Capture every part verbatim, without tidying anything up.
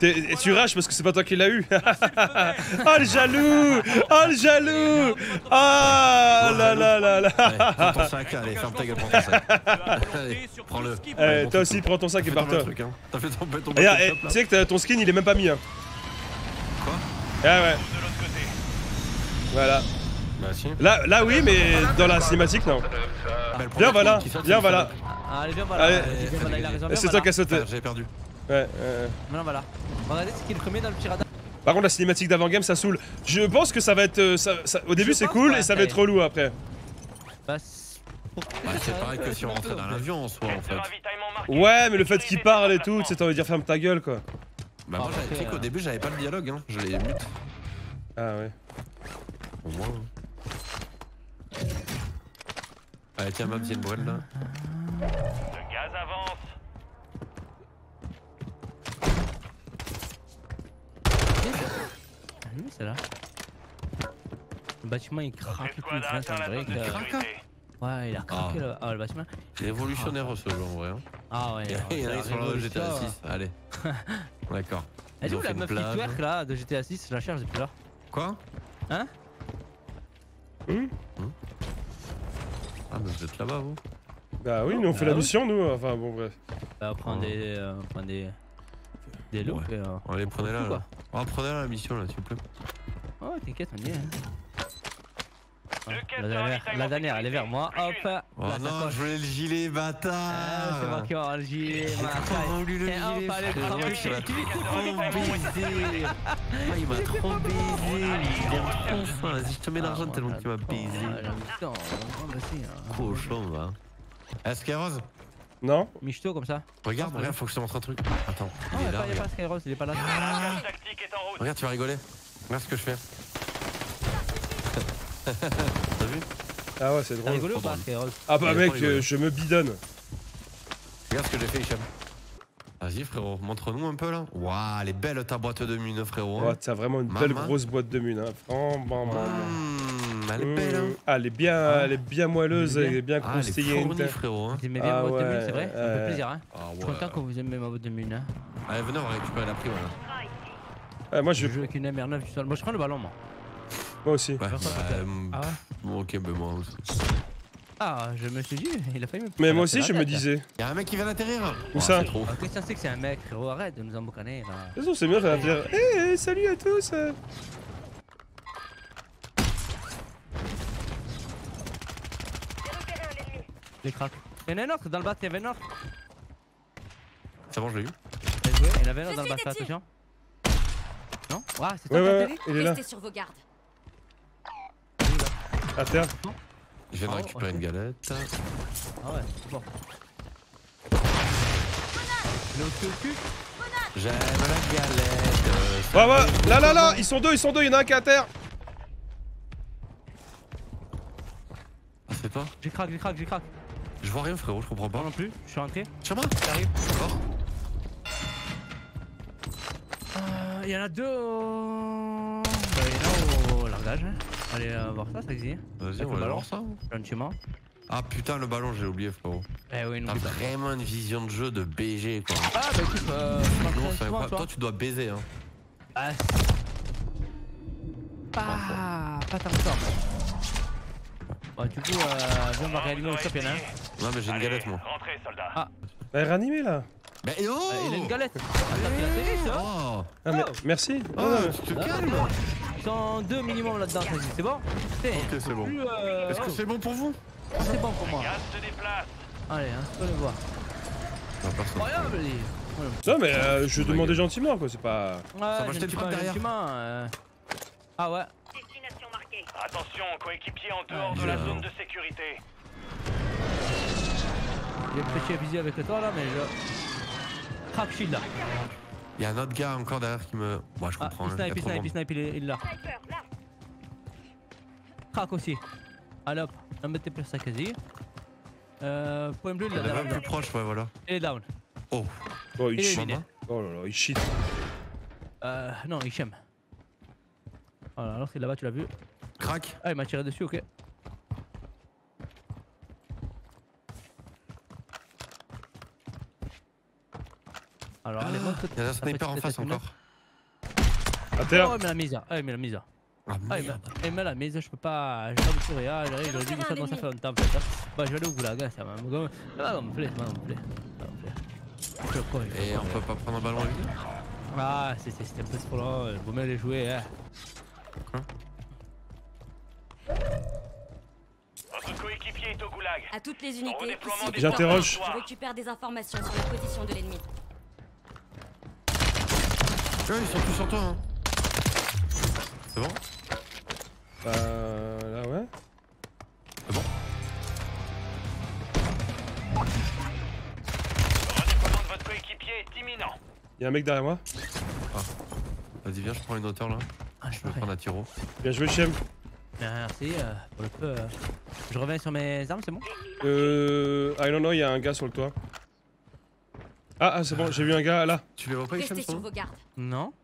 Et tu rages parce que c'est pas toi qui l'as eu. Oh le jaloux. Oh le jaloux. Ah là là là là. Prends ton sac, allez, ferme ta gueule, prends ton sac. Allez, prends-le. Eh, toi aussi, prends ton sac et barre-toi. T'as fait ton ton Regarde, tu sais que ton skin il est même pas mis. Hein. Quoi? Ah ouais. Voilà. Bah si. Là, là oui, mais dans la cinématique, non. Viens, voilà. Viens, voilà. Allez, viens, voilà. C'est toi qui as sauté. J'ai perdu. Ouais, euh... Maintenant, voilà. Regardez ce qui est le premier dans le petit radar. Par contre, la cinématique d'avant-game, ça saoule. Je pense que ça va être... Euh, ça, ça, au début, c'est cool et ça va être relou après. Bah, c'est pareil que si on rentrait dans l'avion en soi, en fait. Ouais, mais le fait qu'il parle et tout, tu sais, t'as envie de dire ferme ta gueule, quoi. Bah moi, tu sais qu'au début, j'avais pas le dialogue, hein. Je l'ai mute. Ah ouais. Au moins. Allez, tiens, Mabs, y'a une boîte là. Le gaz avance. Ah oui, c'est là. Le bâtiment il craque et tout, c'est vrai que... Ouais, il a craqué là. Ah, le bâtiment. Révolutionnaire ce jeu en vrai. Ah ouais. Il y en a qui sont là de G T A six. Allez. D'accord. Elle est où la meuf qui twerk là de G T A six? Je la cherche depuis là. Quoi? Hein? Hum Ah, mais vous êtes là-bas vous? Bah oui, nous on fait la mission, nous. Enfin bon, bref. Bah, on prend des. On prend des. Des looks et. Allez, prenez-la là. Oh, prenez-la la mission là, s'il vous plaît. Oh, t'inquiète, on y est. La dernière, la dernière, elle est vers moi. Hop. Oh non, je voulais le gilet, bâtard. Ah, c'est moi qui vais avoir le gilet. Comment voulu le gilet? Il m'a trop baisé. Il aime trop fin. Vas-y, je te mets l'argent tellement qu'il m'a baisé. Cochon, va. Est-ce Skyros? Non. Michto comme ça. Regarde, regarde, faut que je te montre un truc. Attends, il est là. Il y a pas Skyros, il est pas là. Regarde, tu vas rigoler. Regarde ce que je fais. T'as vu? Ah ouais, c'est drôle. T'as rigolé ou pas, Skyros? Ah bah mec, euh, je me bidonne. Regarde ce que j'ai fait, Hicham. Vas-y frérot, montre-nous un peu là. Waouh, elle est belle ta boîte de mine, frérot. Ouais, t'as vraiment une belle grosse boîte de mine. Hein. Oh, bon, bon, mmh, elle est belle. Hein. Ah, elle est bien, ah. elle est bien moelleuse, elle est bien ah, croustillante. Elle est fournie, frérot. Hein. Vous aimez bien ah, ma boîte ouais, de mine, c'est vrai? Ça me fait plaisir. Hein. Ah, ouais. Je suis content que vous aimez ma boîte de mine. Hein. Allez, venez, on va récupérer la prix. Voilà. Ah, moi je joue avec une M R neuf du sol. Moi je prends le ballon, moi. Moi aussi. Ouais, bah, euh, ah ouais. Bon, ok, bah moi aussi. Ah, je me suis dit, il a failli me. Mais moi aussi, je me disais. Y'a un mec qui vient d'atterrir. Où ça? Qu'est-ce que c'est que c'est un mec, frérot? Arrête de nous emboucaner. De toute façon, c'est bien de dire hé, salut à tous. Les craques. Il y en a un autre dans le bas, il y avait un autre. C'est bon, je l'ai eu. Il y en avait un autre dans le bas, attention. Non? Ouais, c'est toi ouais, qui as ouais, atterri? il est là. Restez sur vos gardes. À terre. Je viens de récupérer une galette. Ah ouais, c'est bon. Le cul. J'aime la galette. Ouais, ouais, là, là, là, ils sont deux, ils sont deux, il y en a un qui est à terre. Ah, c'est toi? J'ai crack, j'ai crack, j'ai crack. Je vois rien, frérot, je comprends pas. Moi non plus, je suis rentré. Sur moi? T'arrives. D'accord. Il y en a deux au. Bah, il y en a au largage. Hein. Allez euh, voir ça, ça existe. Vas-y, on va voir ça. Gentiment. Ah putain, le ballon, j'ai oublié, frérot. Eh oui, t'as vraiment une vision de jeu de B G, quoi. Ah, bah écoute, euh. Non, ça pas... Toi, tu dois baiser, hein. Ah, pas. Pas tant que ça. Bon, du coup, euh, viens, on va réanimer au shop, y'en a un. Non, mais j'ai une galette, moi. Rentrez, soldat. Ah. Elle est réanimée là. Mais oh euh, Il a une galette. Oh. Ah, mais, merci. Oh, tu te calmes. Ils sont deux minimum là-dedans, c'est bon? Ok, c'est bon. Euh... Est-ce que c'est bon pour vous? C'est bon pour moi. Gaz se déplace. Allez, hein, tu peux le voir. Incroyable, les... Non, mais euh, je demandais gentiment, quoi, c'est pas. Ouais, ça va jeter le truc derrière. Euh... Ah ouais. Destination marquée. Attention, coéquipier en dehors de la zone de sécurité. J'ai pêché à viser avec toi là, mais je. Crack shield là. Y'a un autre gars encore derrière qui me. Bon, je comprends. Ah, il snipe, il snipe, il snipe, il est là. Crack aussi. Allez hop, on met tes plus à quasi. Euh, point bleu, il est là. Plus proche, ouais, voilà. Il est down. Oh. Oh, il cheat. Oh là là, il cheat. Euh, non, il chème. Voilà, alors c'est là-bas, tu l'as vu. Crack. Ah, il m'a tiré dessus, ok. Alors, allez, monte. Il y a un sniper en face encore. À terre. Oh, il met la mise. Ah, il met la mise. Ah, Ah, il met, merde. il met la mise, je peux pas. Je peux pas me courir. Ah, j'aurais dû ça dans ça fait longtemps en fait. Bah, je vais aller au goulag, ça va me. Ça va me plaît, ça va me plaît. Et on peut pas prendre un ballon avec lui? Ah, c'était un peu trop long, il vaut mieux les jouer. Hein. Quoi? Votre coéquipier est au goulag. À toutes les unités, Redéploiement ici, des J'interroge. je récupère des informations sur la position de l'ennemi. Ouais, ils sont tous sur toi. Hein. C'est bon? Euh. Là, ouais. C'est bon? Le redéploiement de votre coéquipier est imminent. Y'a un mec derrière moi. Vas-y, viens, je prends une hauteur là. Ah, je Je vais prendre un tiro. Bien joué, Chem. Merci euh, pour le peu. Euh... Je reviens sur mes armes, c'est bon? Euh. Ah non, non, y'a un gars sur le toit. Ah, ah c'est bon, j'ai vu un gars là. Tu les vois pas, Restez Hicham, sur son vos gardes. Non?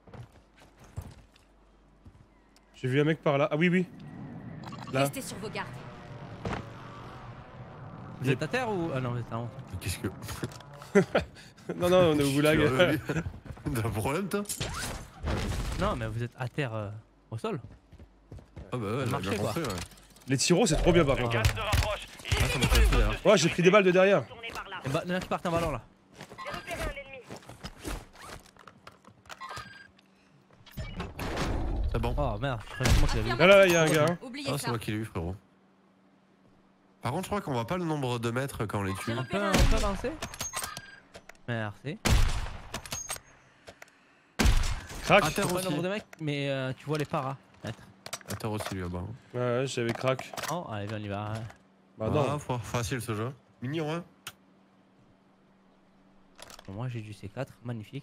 J'ai vu un mec par là. Ah oui, oui. Là. Restez sur vos gardes. Vous êtes à terre ou. Ah non, vous êtes en haut. Qu'est-ce que. Non, non, on est au goulag. T'as un problème, toi? Non, mais vous êtes à terre euh, au sol. Ah bah ouais, j'ai Marché, bien quoi. compris, ouais. Les tiros, c'est trop bien par Le contre. gaz se rapproche. Il Ah, ça m'a est fait sur les là. zones de Ouais, j'ai pris des balles de derrière. Tournez par là. Et bah, il y en a qui partent en ballon là. C'est bon. Oh merde, je croyais que c'est moi qui l'avais vu. Là, là, y'a un gars. Hein. Oubliez Ah, c'est ça. moi qui l'ai eu, frérot. Par contre, je crois qu'on voit pas le nombre de mètres quand on les tue. On peut, on peut avancer? Merci. Crac. À terre Pas le aussi. nombre de mecs, mais euh, tu vois les paras. Peut-être. À terre aussi, lui, là-bas. Ouais, ouais, j'avais crack. Oh, allez, viens, on y va. Bah non. Ah, fa- facile ce jeu. Mignon, hein. Bon, moi j'ai du C quatre, magnifique.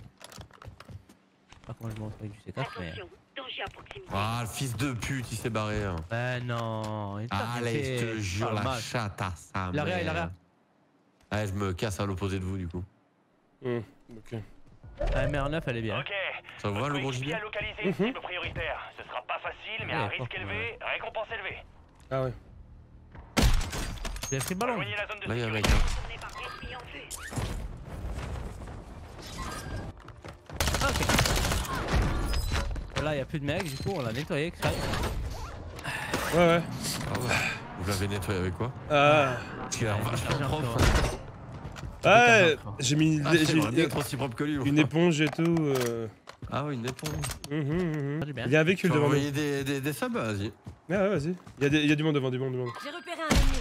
Pas comment je montre avec du C quatre, mais. Ah, le fils de pute, il s'est barré. Hein. Ben non, il t'a Allez, fait- je te jure, Ah, la dommage. chatte à sa Il a rien, il a mère. rien. Allez, je me casse à l'opposé de vous, du coup. Hum, ok. La M R neuf, elle est bien. Ok. Ça vous va, le gros Coéquipier gibier? a localisé une cible prioritaire. Ce sera pas facile, mais Ouais, à risque pas- élevé, récompense élevée. Ah ouais. Vous avez pris le ballon? Rejoignez la zone de Là, il y a un mec. sécurité. Hein. Ah, ok. Là, il n'y a plus de mecs, du coup, on l'a nettoyé. Que ça... Ouais, ouais. Ah ouais. Vous l'avez nettoyé avec quoi? Ah. Parce qu'il a l'air vachement Genre, propre. Ouais, j'ai mis Ah, j'ai j'aimerais bien mis être aussi propre que lui. moi. une éponge et tout. Euh... Ah ouais, une éponge. hum, hum, hum. Ça du bien. Il y a un Tu véhicule vas devant nous. envoyer des, des, des subs? Vas-y. Ouais, ouais, vas-y. Il y, a des- il y a du monde devant, du monde, du monde. J'ai repéré un ennemi.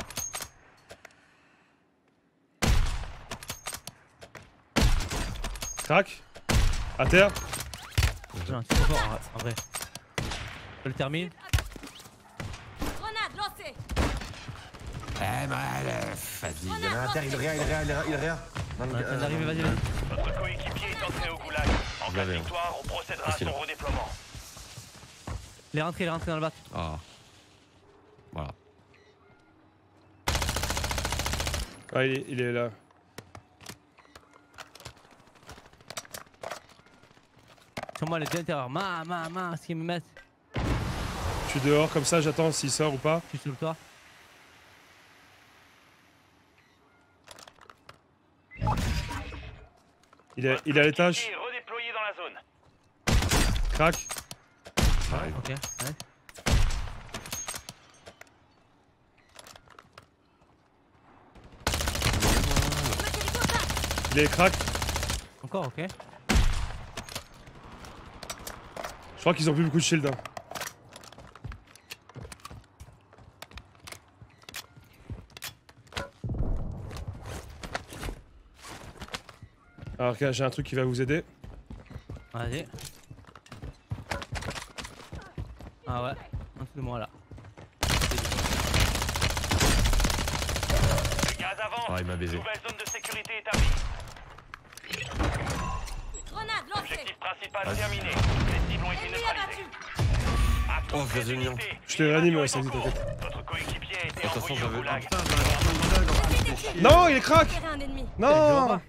Crac. À terre. Non, c'est trop fort, en vrai. Je le termine. Grenade lancée. Eh ben, vas-y. Il y en a un à terre, il est rien, il est rien, il est rien, il est rien. Dans le- On est en train euh, d'arriver, vas-y, vas-y. Votre coéquipier est entré au goulag. En Vous cas de l'avez. victoire, on procédera à Facile. son redéploiement. Il est rentré, il est rentré dans le bat. Ah. Voilà. Ah, il est, il est là. Sur moi, les deux intérieurs. Ma, ma, ma, ce qu'ils me mettent. Je suis dehors comme ça, j'attends s'il sort ou pas. Je suis sur le toit. Il est, il est à l'étage. Coéquipier est redéployé dans la zone. Crac. Ok, ouais. Il est crack. Encore, ok. Je crois qu'ils ont plus beaucoup de shield. Hein. Alors, ok, j'ai un truc qui va vous aider. Vas-y. Ah ouais, un truc de moi là. Le gaz avance. Ah, il m'a baisé. Nouvelle zone de sécurité établie. Grenade lancée. Objectif principal Vas-y. terminé. Les cibles ont été Ennemi neutralisées. abattu. À Oh, toutes les vas-y, mignon. unités, Je te réanime, une ouais, ça mission dit, est en t'inquiète. cours. Votre coéquipier a été De toute façon, envoyé au j'avais. Ah goulag. putain, j'avais un goulag en plus. Non, il est crack. Repéré un ennemi. Je vois Non. pas.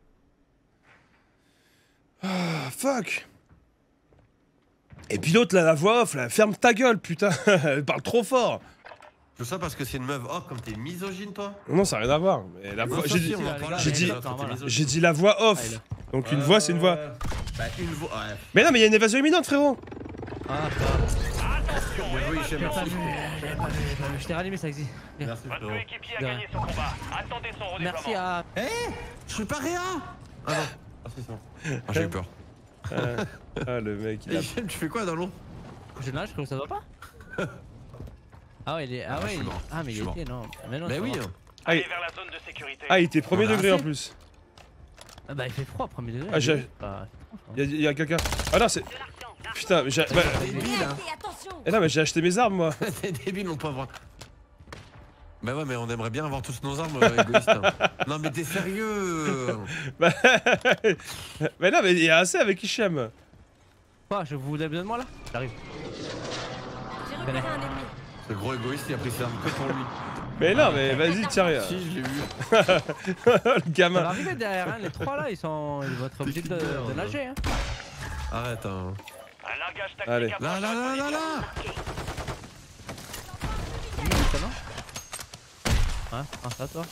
Ah, fuck. Et puis l'autre, là, la voix off, là, ferme ta gueule, putain. Elle parle trop fort. Tout ça parce que c'est une meuf. Oh, comme t'es misogyne, toi. Non, ça n'a rien à voir. Mais la Non, voix, ça, j'ai si, dit, on en parle, j'ai mais dit- toi, t'es misogyne. j'ai dit la voix off. Ah, il Donc une Euh, voix, c'est une voix. Bah, une voix. Ouais. Mais non, mais il y a une évasion imminente, frérot. Ah, ça Bien joué, Hichem, J'ai pas merci. vu, j'ai pas vu, j'ai pas vu. Je t'ai rallumé, ça existe. Merci, Votre frérot. coéquipier a De gagné son combat. Attendez son redéploiement. Merci à. Je suis pas rien. Ah non. Ah, c'est bon. Ah, j'ai eu peur. Ah, ah, le mec, il a. Hichem, tu fais quoi dans l'eau? Je nage, que ça va pas. Ah ouais, il est. Ah Ah, je ouais, suis il- mort. ah mais Je il suis était, non. Mais non, Mais ça oui. va. Ah, Allez il- vers la zone de sécurité. ah, il était premier On a degré en assez. plus. Ah bah il fait froid, premier degré. Ah, j'ai- c'est pas- Il y a, il y a quelqu'un. Ah non, c'est. Putain, mais j'ai. bah, Débile, hein. Arrêtez, attention. eh non, mais j'ai acheté mes armes, moi. T'es débile, mon pauvre. Bah ouais, mais on aimerait bien avoir tous nos armes euh, égoïstes. hein. Non, mais t'es sérieux? Bah, mais non, mais il y a assez avec Hichem. Quoi, je vous avez besoin de moi là? J'arrive. J'ai repéré un ennemi. Ce gros égoïste, il a pris ses armes que pour lui. Mais non, mais vas-y, tiens, regarde. Si, je l'ai vu. Le Ça va gamin. arriver derrière, hein, les trois là, ils sont. Ils vont être obligés de, de nager. Hein. Arrête, hein. Un largage tactique Allez. approche Là, là, là, là, là. Oui, ça non? Hein? Ah, ça toi?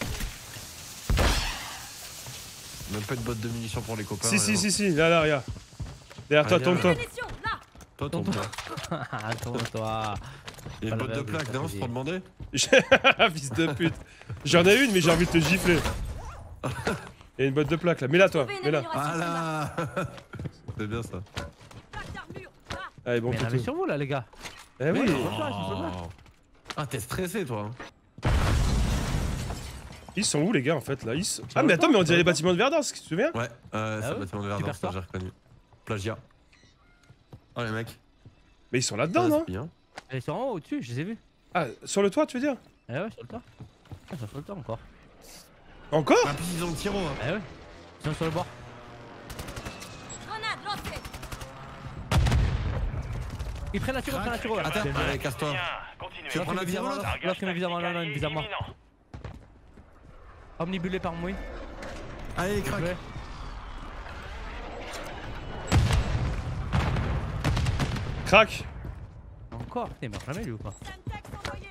Même pas de botte de munitions pour les copains. Si, si, rien. si, si, là, là, regarde. Derrière toi, Ah, tourne-toi. Munitions, là. Toi, ton toi. Attends-toi. Il y a une Pas botte le de verbe, plaque, je non, t'ai c'est dit. pour demander? Fils de pute. J'en ai une, mais j'ai envie de te gifler. Il y a une botte de plaque là. Mets-la, toi. Trouvez une Mets-la. amélioration Ah là. C'est bien ça. Plaque d'armure, là. Allez, bon, Mais il y en avait couteau. sur vous là, les gars. Eh oui. Oh. Ah, t'es stressé, toi. Ils sont où, les gars, en fait, là? Ils sont... Ça Ah, va mais pas, attends, mais on ça dirait va les pas. bâtiments de Verdun, tu te souviens? Ouais, euh, c'est Ah le ouais bâtiment de Tu Verdun, perds ça ça j'ai reconnu. Plagiat. Oh les mecs. Mais ils sont là-dedans, non? Bien. Ils sont en haut, au-dessus, je les ai vus. Ah, sur le toit, tu veux dire? Eh ouais, sur le toit. Ah, ils sont sur le toit encore. Encore? Ah, puis ils ont le tiro. Hein. Eh ouais. Ils sont sur le bord. Grenade lancée. Ils prennent la tiro, ils prennent la tiro. là. Attends, C'est- allez, casse-toi. Bien, continuez. Tu vas prendre la L'autre, tiro, l'autre, là? l'autre, il me vise à moi, non, non, il me vise à moi. imminent. Omnibulé par Mouille. Allez, craque. Ouais. Crac. Encore? Putain, il meurt jamais lui ou quoi? Semtex envoyé.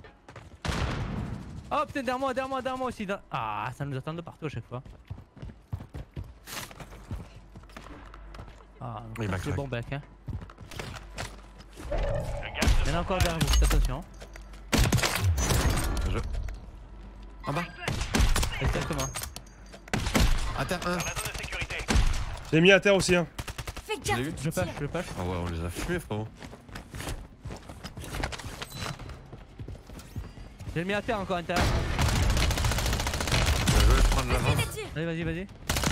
Oh putain, derrière moi, derrière moi, derrière moi aussi. dans- Ah, ça nous attend de partout à chaque fois. Ah, Oui, bah, c'est crac. bon bec, hein. Le gaz Il y en a encore derrière vous, faites attention. Je... En bas. Exactement. À terre, un. dans la zone de sécurité. J'ai mis à terre aussi, hein. Fais Je l'ai gaffe. eu. Je pêche, je pêche. Ah ouais, on les a fumés, frérot. J'ai mis à terre encore à l'intérieur. Je vais prendre l'avance. Des tirs. Allez, vas-y, vas-y.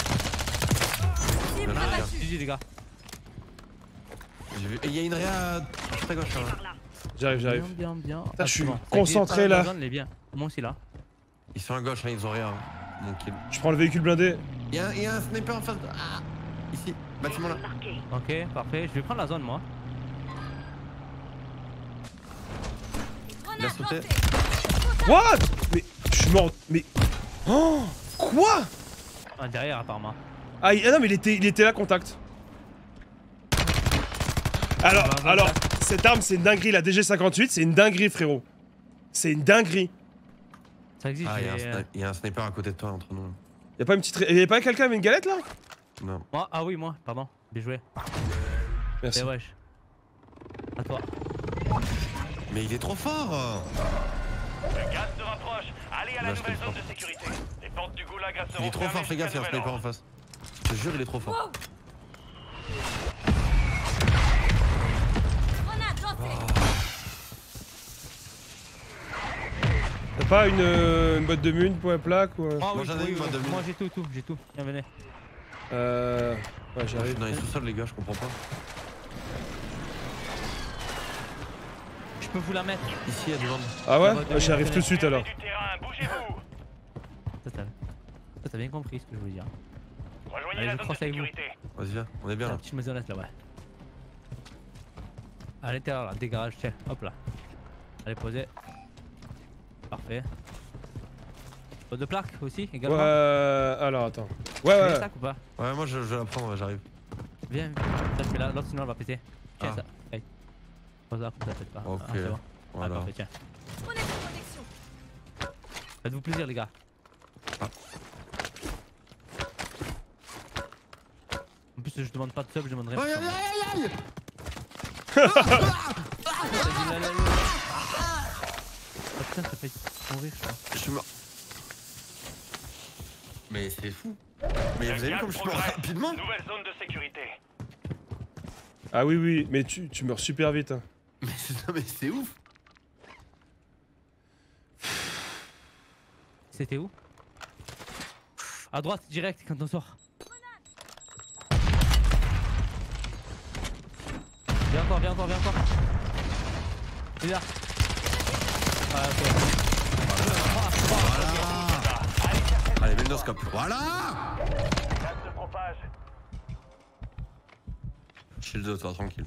Cible Ah, abattue. G G les gars. J'ai vu. Et il y a une réa à juste à gauche là. J'arrive, j'arrive. Bien, bien, bien. Putain, je suis Ah, c'est bon. concentré, Ça, là. la zone, elle est bien. Moi aussi là. Ils sont à gauche, hein, ils ont rien. hein. Mon kill. Je prends le véhicule blindé. Il y, a- il y a un sniper en face de. Ah. Ici, bâtiment là. Ok, parfait. Je vais prendre la zone moi. Il a Grenade sauté. lancée. What? Mais je suis mort. Mais. Oh! Quoi? Ah, derrière apparemment. Ah, il- ah non, mais il était, il était là, contact. Alors, Bah, bah, alors, bah. cette arme, c'est une dinguerie. La D G cinquante-huit, c'est une dinguerie, frérot. C'est une dinguerie. Ça existe. Ah, il y, a un mais, euh, sni- il y a un sniper à côté de toi entre nous. Y'a pas une petite. Y'a pas quelqu'un avec une galette là? Non. Moi, ah oui, moi, pardon. Bien joué. Merci. Eh wesh. À toi. Mais il est trop fort. Le gaz se rapproche. Allez à la Là, je nouvelle te zone le de sécurité. Les portes du goulag resteront Il est trop fermées fort, fais gaffe, il y a un jusqu'à nouvel sniper en ordre. face. Je te jure, il est trop fort. Wow. Grenade lancée. T'as pas une, euh, une botte de mune pour la plaque ou. euh, Ah Moi, oui, j'en ai oui, une, moi, oui. de mine. Moi j'ai tout, tout, j'ai tout. Viens, venez. Euh. Ouais, Je suis j'arrive. dans les sous-sols, les gars, je comprends pas. Je peux vous la mettre. Ici, il y a du monde. Ah ouais? La botte de Ouais, j'arrive mine, tout de suite alors. Du terrain, bougez-vous. Ça, t'as ça, t'as bien compris ce que je voulais dire. Rejoignez Allez, la je zone crois de que c'est avec vous. sécurité. Vas-y, viens, on est bien La là. petite maisonnette là, ouais. À l'intérieur là, dégarage, tiens, hop là. Allez, posez. Parfait. Botte de plaque aussi, Ouais, également. alors attends. Ouais, Tu veux ouais. les sacs ou pas? Ouais, moi je, je vais la prendre, ouais, j'arrive. Viens, ça je mets là, l'autre sinon elle va péter. Tiens Ah. ça. Hey. Pose là, comme ça peut-être pas. Ok, Ah, c'est bon. Ah, Voilà. parfait, tiens. Prenez votre Faites-vous plaisir, les gars. Ah. En plus, je demande pas de sub, je demanderai. Aïe aïe aïe aïe. Ah putain, ça fait mourir, je crois. Je suis mort. Mais c'est fou. Mais Le vous avez vu gaz comme je suis mort progresse. rapidement? Nouvelle zone de sécurité. Ah oui, oui, mais tu, tu meurs super vite. Hein. Mais c'est mais c'est ouf. C'était où? À droite, direct, quand on sort. Viens encore, viens encore, viens encore. Il est là. Voilà, ok. Allez, mets le scope. Voilà. Gaz se propage. Shield de toi, tranquille.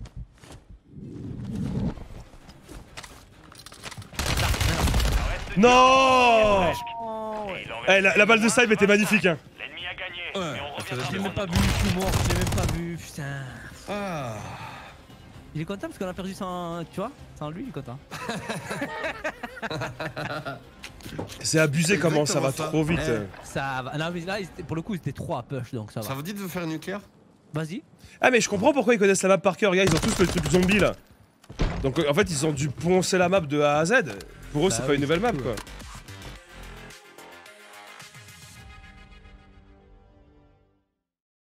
Non. Oh, ouais. Et il en Eh, reste la, la balle de Saïb était magnifique. Hein. L'ennemi a gagné. Ouais, Mais on ça revient fait Je l'ai dans même le pas monde. vu, je suis mort, je l'ai même pas vu, putain. Ah. Il est content parce qu'on a perdu sans. Tu vois? Sans lui, il est content. C'est abusé comment ça va Exactement ça. trop vite. Eh. Ça va. Non, mais là, ils étaient- pour le coup, c'était trois à push donc ça va. Ça vous dit de faire un nucléaire? Vas-y. Ah mais je comprends pourquoi ils connaissent la map par cœur, gars, ils ont tous le truc zombie là. Donc euh, en fait ils ont dû poncer la map de A à Z. Pour eux Bah c'est oui, pas une nouvelle c'est map cool. quoi.